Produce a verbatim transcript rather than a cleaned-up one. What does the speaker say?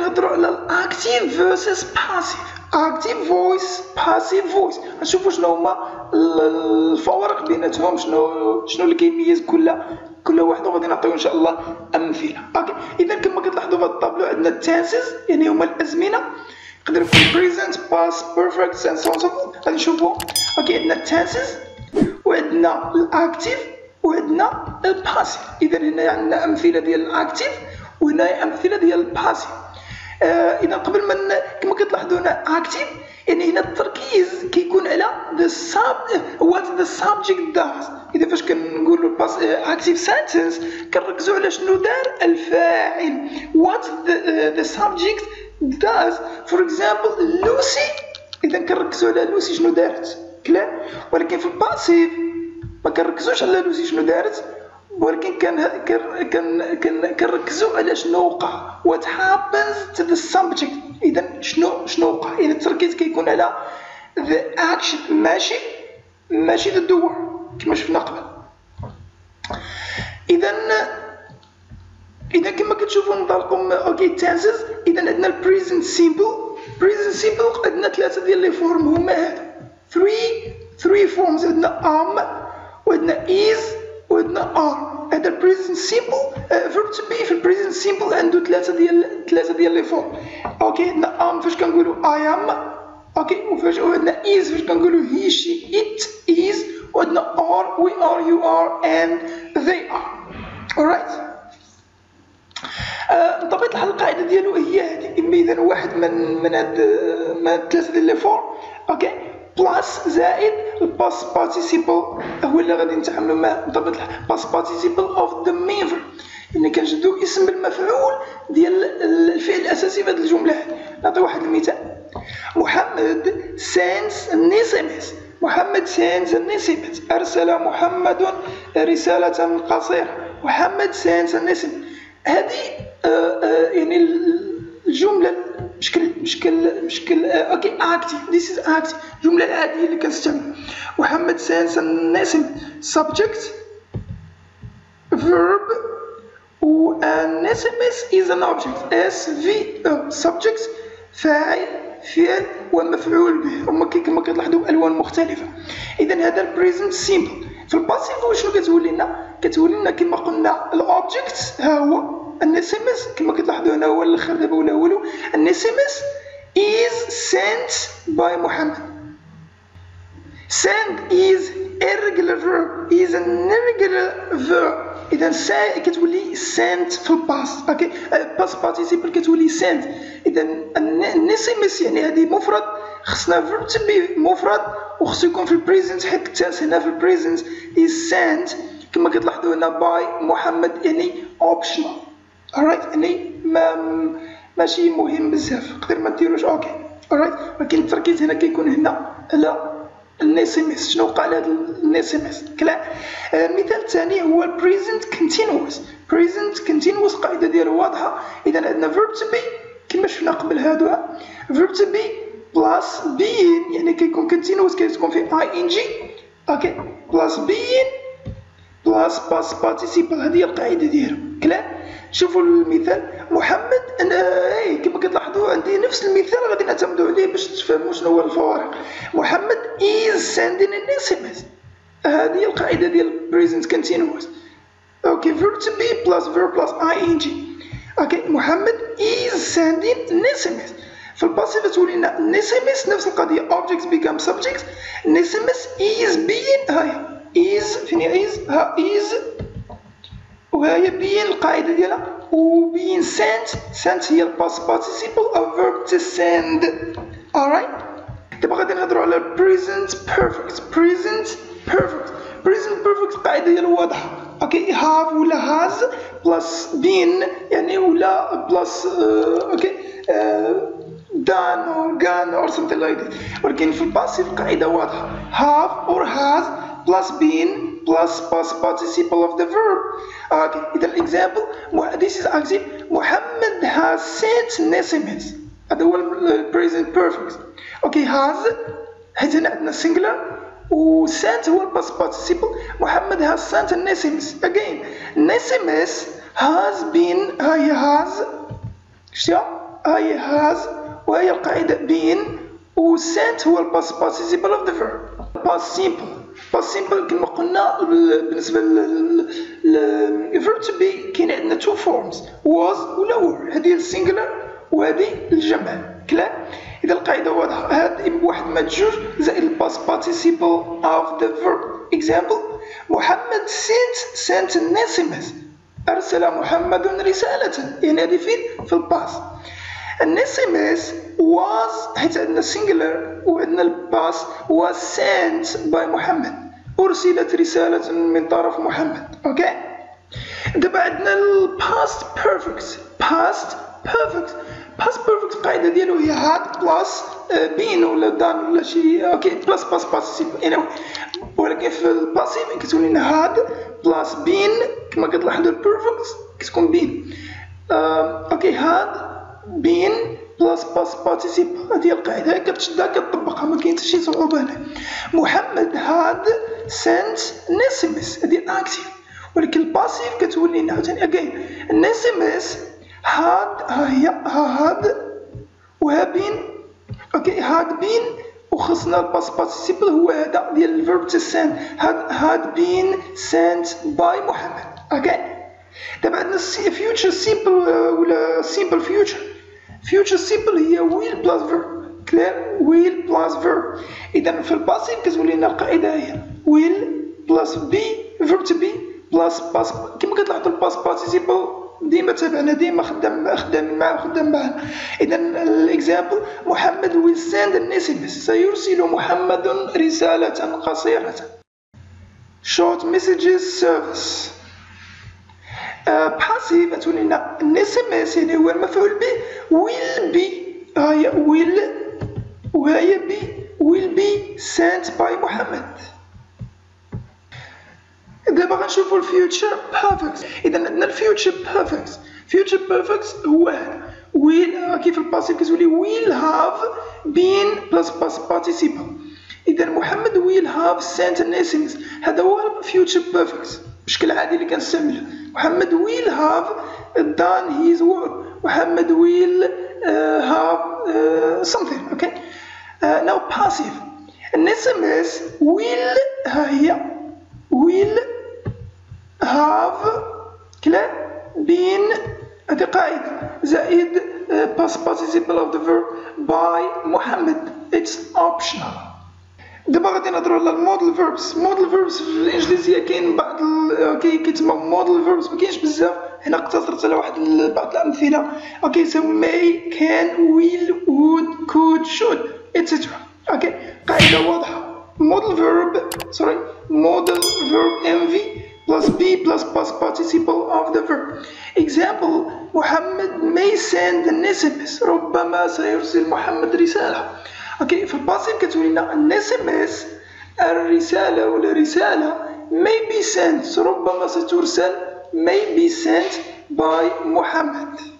نهضروا على الاكتيف فيرسس باسيف. اكتيف فويس باسيف فويس، نشوفوا شنو هما الفوارق بيناتهم، شنو شنو اللي كيميز كل كل واحد، وغادي نعطيو ان شاء الله امثله. اوكي اذا كما كتلاحظوا في هذا الطابلو عندنا التنسز يعني هما الازمنه، نقدر يكون بريزنت باست بيرفكت اند سو اون. غادي نشوفوا اوكي عندنا التنسز وعندنا الاكتيف وعندنا الباسيف. اذا هنا عندنا امثله ديال الاكتيف وهنا امثله ديال الباسيف. آه اذا قبل ما كما كتلاحظوا هنا اكتيف يعني هنا التركيز كيكون على the sub what the subject does. اذا فاش كنقولوا باس اكتيف سنتنس كنركزوا على شنو دار الفاعل what the, uh, the subject does. for example لوسي، اذا كنركزوا على لوسي شنو دارت كلام، ولكن في الباسيف ما كنركزوش على لوسي شنو دارت، ولكن كان كان كان كنركزوا على شنو وقع what happens to the subject. اذا شنو شنو وقع، يعني التركيز كيكون على the action ماشي ماشي the doer كما شفنا قبل. اذا اذا كما كتشوفوا نظركم اوكي تنسز، اذا عندنا البريزنت سيمبل. بريزنت سيمبل عندنا ثلاثه ديال لي فورم هما هادو ثري ثري فورمز، عندنا ام وعندنا is وعندنا are. هذا البريزنت سيمبل فيرب تو بي في البريزنت سيمبل عنده ثلاثه ديال ثلاثه ديال لي فورم. اوكي عندنا ام فاش كنقولوا I am اوكي، وفاش عندنا is فاش كنقولوا he she it is، وعندنا are we are you are and they are. alright. بطبيعه الحال القاعده ديالو هي هذه، اذا واحد من من هاد من هاد الثلاثه ديال لي فورم اوكي بلاس زائد الباس بارتيسيبل هو اللي غادي نتعاملوا معاه. بطبيعه الحال باس بارتيسيبل اوف ذا مين فيرب، يعني كنشدو اسم المفعول ديال الفعل الاساسي في هذه الجمله هذه. نعطي واحد المثال، محمد sends an اس ام اس. محمد sends an اس ام اس، ارسل محمد رساله قصيره. محمد sends an اس ام اس. هذه آه آه يعني الجمله بشكل بشكل بشكل آه اوكي اكتيف. ذيس از اكتيف، الجمله العاديه اللي كنستعمل. محمد sends an اس ام اس subject verb و an اس ام اس is an object اس في subject فاعل فعل ومفعول به، هما كما كتلاحظوا الوان مختلفه. اذا هذا البريزنت سيمبل. في الباسيف شنو كتولي لنا؟ كتولي لنا كما قلنا الاوبجكت ها هو ان اس ام اس، كما كتلاحظوا هنا هو الاخر دابا ولا والو. ان اس ام اس is sent by محمد. send is irregular verb is an irregular verb. اذا سا كتولي sent في الباس اوكي باس بارتيسيبل كتولي sent. اذا ان اس ام اس يعني هذه مفرد، خصنا verb to be مفرد وخصو يكون في البريزنت، حيت التنس هنا في البريزنت is sent كما كتلاحظوا هنا باي محمد يعني اوبشنال. alright يعني ما ماشي مهم بزاف، نقدر ما نديروش اوكي alright، ولكن التركيز هنا كيكون هنا على الاس ام اس. شنو وقع لهاد الاس ام اس كلام. آه مثال ثاني هو البريزنت كونتينوس. بريزنت كونتينوس القاعده ديالو واضحه. اذا عندنا فيرب تو بي كما شفنا قبل هادوها، فيرب تو بي بلاس بين يعني كيكون كونتينوس كتكون فيه اي ان جي اوكي بلاس بين بلاس باس بارتيسيبل. هذه هي القاعده ديالو كلام. شوفوا المثال، محمد انا اي كما كتلاحظوا عندي نفس المثال غادي نعتمدوا عليه باش تفهموا شنو هو الفوارق. محمد is sending an اس ام اس. هذه هي القاعده ديال present continuous اوكي verb to be plus verb plus ing اوكي. محمد is sending an اس ام اس. في الباسيف تولي لنا an اس ام اس نفس القضيه objects become subjects. an اس ام اس is being هاي is فين is ها is وهي بين القاعده ديالها و being sent. sent هي الباست participle of verb to send. alright. دابا غادي نهضروا على present perfect. present perfect present perfect القاعده ديالو واضحه اوكي have ولا has plus been يعني ولا plus اوكي done or gone or something like that. ولكن في الباسيف القاعده واضحه have or has plus been plus past participle of the verb. Okay, إذا example this is active. محمد has sent an اس ام اس. هذا هو present perfect. Okay, has حيت هنا عندنا singular و sent هو past participle. محمد has sent an اس ام اس. Again, an اس ام اس has been هي has شتيها هي has وهي القاعدة been و sent هو الباست participle of the verb. past simple past simple كما قلنا بالنسبة لل verb to be كاين عندنا two forms was ولا were. هذه السنجلر وهذه الجمع. كلام. إذا القاعدة واضحة هذا بواحد ما تجوج زائد الباست participle of the verb. example محمد sent sent an S M S. أرسل محمد رسالة. يعني هذه فين؟ في الباست. an S M S was حيت عندنا singular وعندنا الباست was sent by محمد. أرسلت رسالة من طرف محمد. أوكي. دابا عندنا ال past perfect. past perfect. past perfect القاعدة ديالو هي had plus been ولا done ولا شي. أوكي plus past participle. anyway ولكن في الباسيف كتكون لنا had plus been كما كتلاحظوا البيرفكت كتكون been. أوكي had been plus past participle. هذه القاعدة كتشدها كتطبقها ما كاين حتى شي صعوبة هنا. محمد had sent an S M S. هذه الأكتيف. ولكن الباسيف كتولي لنا عاوتاني again an S M S had ها هي had وها been. أوكي had been وخصنا الباست participle هو هذا ديال الفيرب to send had had been sent by محمد. أوكي. دابا عندنا future simple ولا simple future. future simple هي will plus verb. كلير will plus verb. إذا في الباسيف كتولي لنا القاعدة هي will plus be verb to be plus past. كما كتلاحظوا الباست participle ديما تابعنا ديما خدام خدام معاه خدام معاه. إذا الإكزامبل محمد will send an S M S. سيرسل محمد رسالة قصيرة. short messages service. باسيف تولي لنا an S M S يعني هو المفعول به will be هي will وهي be will be sent by محمد. دابا غنشوفو الفيوتشر بيرفكت. إذا عندنا الفيوتشر بيرفكت. فيوتشر بيرفكت هو will كيف الباسيف كتولي will have been plus past participle. إذا محمد will have sent an S M S. هذا هو الفيوتشر بيرفكت بشكل عادي اللي كنستعمله. محمد will have done his work. محمد will uh, have uh, something. Okay. Uh, now passive. An S M S will ها هي will have كلا been هذه قاعدة زائد past participle of the verb by محمد. It's optional. دابا غادي نهضروا على الموديل فيربس. موديل فيربس في الانجليزيه كاين بعض اوكي كيتسموا موديل فيربس ما كاينش بزاف. هنا اقتصرت على واحد بعض الامثله. اوكي سو may can will would could should etc. اوكي قاعده واضحه. model verb sorry model verb M V plus be plus past participle of the verb. example محمد may send an S M S. ربما سيرسل محمد رسالة. اوكي في الباسيف كتولي لنا an S M S الرسالة ولا رسالة may be sent ربما سترسل may be sent by محمد.